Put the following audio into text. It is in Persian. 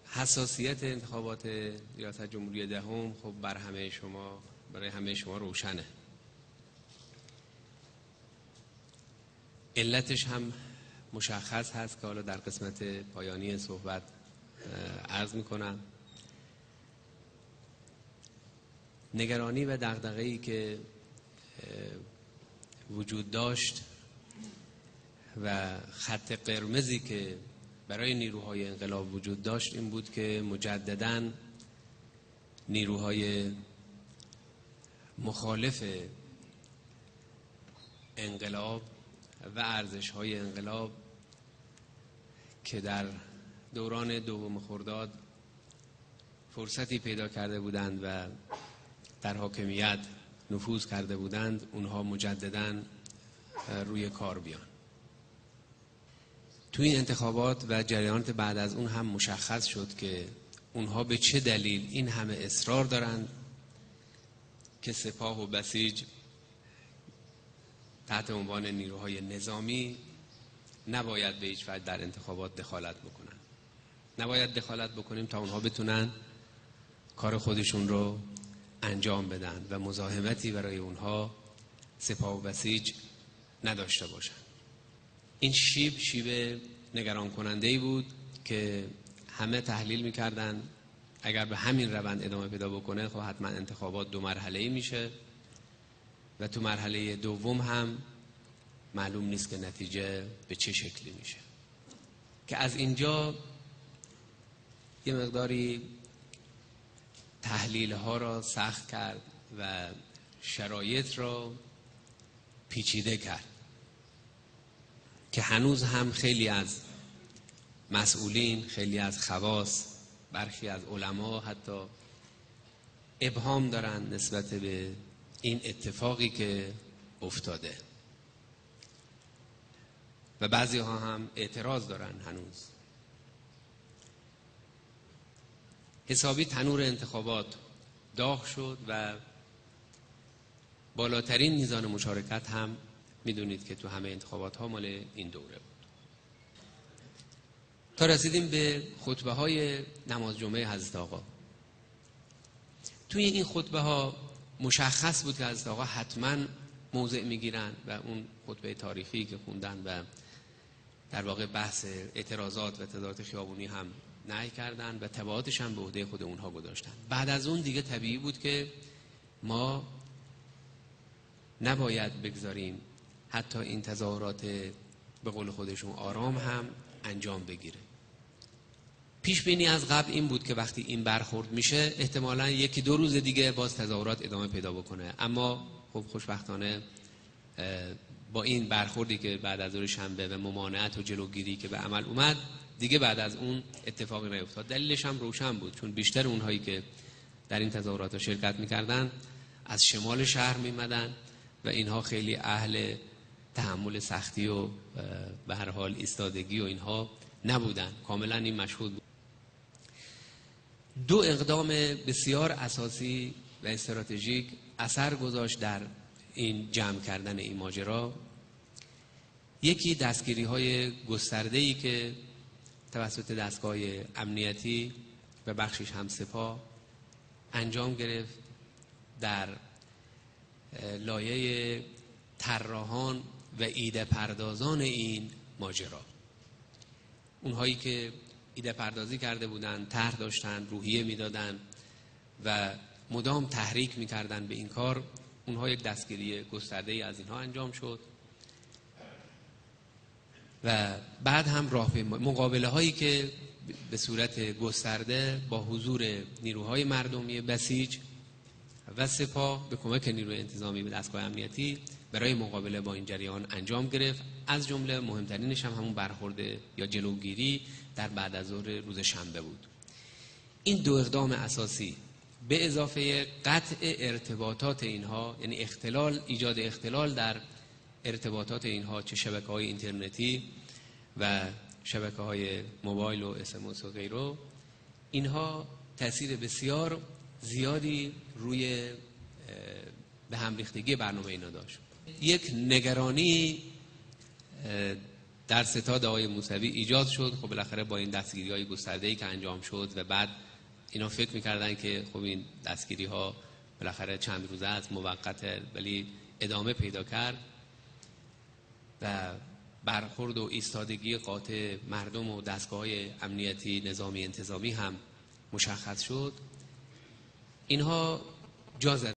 حساسیت انتخابات ریاست جمهوری دهم خب برای همه شما روشنه. علتش هم مشخص هست که حالا در قسمت پایانی صحبت عرض میکنم. نگرانی و دغدغه‌ای که وجود داشت و خط قرمزی که برای نیروهای انقلاب وجود داشت این بود که مجدداً نیروهای مخالف انقلاب و ارزش‌های انقلاب که در دوران دوم خرداد فرصتی پیدا کرده بودند و در حاکمیت نفوذ کرده بودند، اونها مجدداً روی کار بیان. توی این انتخابات و جریانات بعد از اون هم مشخص شد که اونها به چه دلیل این همه اصرار دارند که سپاه و بسیج تحت عنوان نیروهای نظامی نباید به هیچ وجه در انتخابات دخالت بکنن. نباید دخالت بکنیم تا اونها بتونن کار خودشون رو انجام بدن و مزاحمتی برای اونها سپاه و بسیج نداشته باشن. این شیب نگران کننده‌ای بود که همه تحلیل می‌کردن اگر به همین روند ادامه پیدا بکنه خب حتما انتخابات 2 مرحله‌ای میشه و تو مرحله دوم هم معلوم نیست که نتیجه به چه شکلی میشه. که از اینجا یه مقداری تحلیل ها را سخت کرد و شرایط را پیچیده کرد که هنوز هم خیلی از مسئولین، خیلی از خواص، برخی از علما حتی ابهام دارن نسبت به این اتفاقی که افتاده و بعضی ها هم اعتراض دارن. هنوز حسابی تنور انتخابات داغ شد و بالاترین میزان مشارکت هم میدونید که تو همه انتخابات ها مال این دوره بود. تا رسیدیم به خطبه های نماز جمعه حضرت آقا. توی این خطبه ها مشخص بود که حضرت آقا حتما موضع میگیرن و اون خطبه تاریخی که خوندن و در واقع بحث اعتراضات و تظاهرات خیابونی هم نهی کردن و تبعاتش هم به عهده خود اونها گذاشتن. بعد از اون دیگه طبیعی بود که ما نباید بگذاریم حتی این تظاهرات به قول خودشون آرام هم انجام بگیره. پیش بینی از قبل این بود که وقتی این برخورد میشه احتمالاً 1-2 روز دیگه باز تظاهرات ادامه پیدا بکنه، اما خب خوشبختانه با این برخوردی که بعد از ظهر شنبه و ممانعت و جلوگیری که به عمل اومد دیگه بعد از اون اتفاقی نیفتاد. دلیلش هم روشن بود، چون بیشتر اونهایی که در این تظاهرات شرکت میکردن از شمال شهر میمدن و اینها خیلی اهل تحمل سختی و به هر حال ایستادگی و اینها نبودن. کاملا این مشهود بود. 2 اقدام بسیار اساسی و استراتژیک اثر گذاشت در این جمع کردن این ماجرا. یکی دستگیری های گسترده‌ای که توسط دستگاه امنیتی و بخشش هم سپاه انجام گرفت در لایه طراحان و ایده پردازان این ماجرا. اونهایی که ایده پردازی کرده بودن، طرح داشتن، روحیه میدادن و مدام تحریک میکردن به این کار، اونها یک دستگیری گسترده‌ای از اینها انجام شد و بعد هم مقابله هایی که به صورت گسترده با حضور نیروهای مردمی بسیج و سپاه به کمک نیروی انتظامی و دستگاه امنیتی برای مقابله با این جریان انجام گرفت. از جمله مهمترینش هم همون برخورد یا جلوگیری در بعد از ظهر روز شنبه بود. این 2 اقدام اساسی به اضافه قطع ارتباطات اینها، یعنی ایجاد اختلال در ارتباطات اینها، چه شبکه‌های اینترنتی و شبکه‌های موبایل و SMS و غیره، اینها تأثیر بسیار زیادی روی به هم ریختگی برنامه اینا داشت. یک نگرانی در ستاد آقای موسوی ایجاد شد. خب بالاخره با این دستگیری‌های گسترده‌ای که انجام شد و بعد اینا فکر می‌کردن که خب این دستگیری‌ها بالاخره چند روزه است، موقته، ولی ادامه پیدا کرد و برخورد و ایستادگی قاطع مردم و دستگاه‌های امنیتی نظامی انتظامی هم مشخص شد. اینها جا